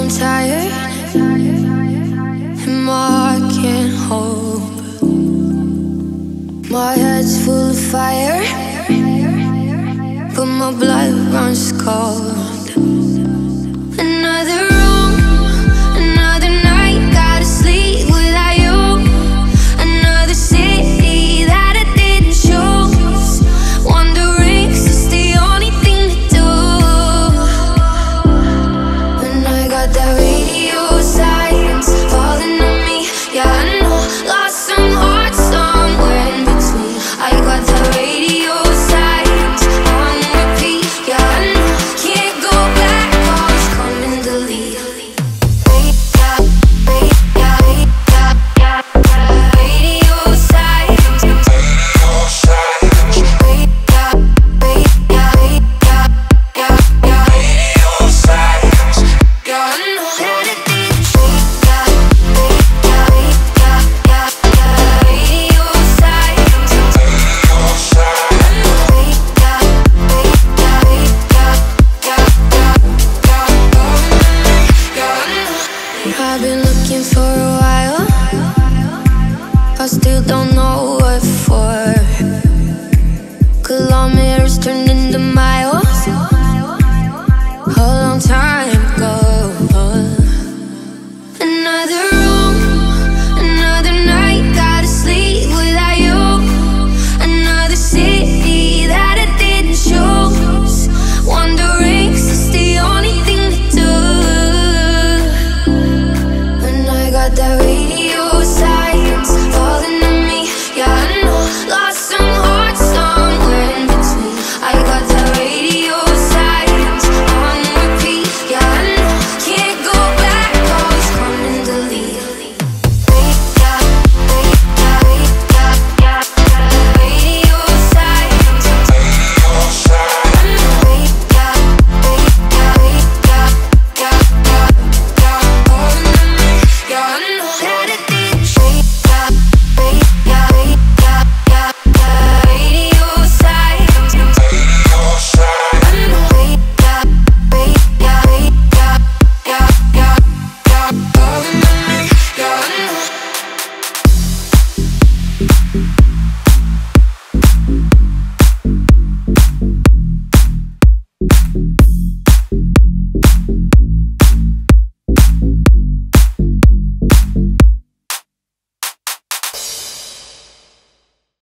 tired and my heart can't hold. My head's full of fire, but my blood runs cold. Another room, another night, gotta sleep without you. Another city that I didn't choose. Wondering if it's the only thing to do. When I got that radio silence falling on me, yeah, I know, lost some heart somewhere in between. I got that radio silence on repeat, yeah, I know, can't go back, always coming to leave. I've been